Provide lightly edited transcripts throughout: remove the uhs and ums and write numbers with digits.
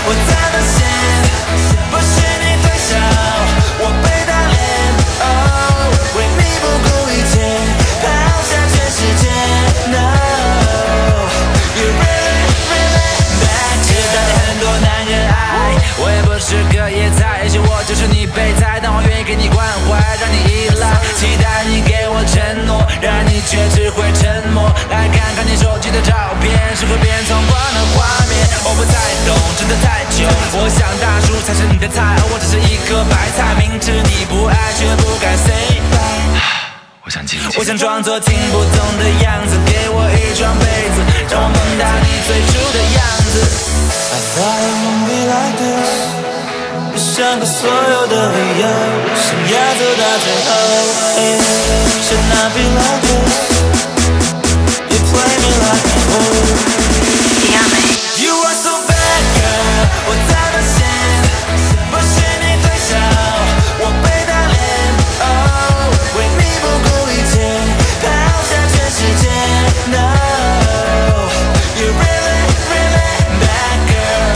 我才发现，不是你对手，我被打脸。哦，为你不顾一切，抛下全世界。No, you really, really bad girl。知道你很多男人爱，我也不是个野菜，也许我就是你备胎，但我愿意给你关怀，让你依赖，期待你给我承诺，然而你却只会沉默。来看看你手机的照片，是和别人同框的画面。我不太懂，真的太久。我想大叔才是你的菜，而我只是一颗白菜，明知你不爱，却不敢 say bye。我想静静，我想装作听不懂的样子，给我一双被子，让我梦到你最初的样子。I thought it won't be like this。我想过所有的理由，想要走到最后。Should not be like this。You play me like a fool。You are so bad girl。我才发现，不是你对手，我被打脸。哦，为你不顾一切，抛下全世界。No, you really, really bad girl,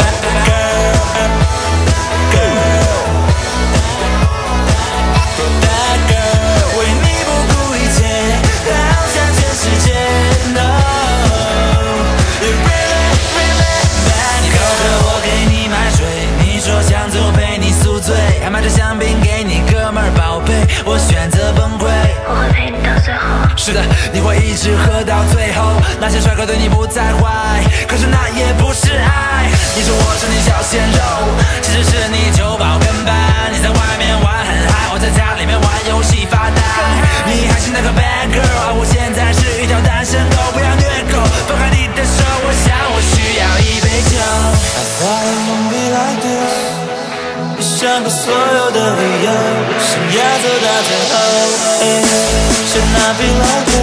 bad girl。为你不顾一切，抛下全世界。No, you really, really bad girl。你扣着我给你买水，你说想走陪你宿醉，还买着香槟给你哥们儿宝贝，我选择崩溃。 我会陪你到最后。 是的，你会一直喝到最后。那些帅哥对你不太坏，可是那也不是爱。你说我是你小鲜肉，其实是你酒保跟班。你在外面玩很嗨，我在家里面玩游戏发呆。你还是那个 bad girl， 而我现在是一条单身狗。不要虐狗，放开你的手，我想我需要一杯酒。I thought it won't be like this。我想过所有的理由，想要走到最后。Should not be like this。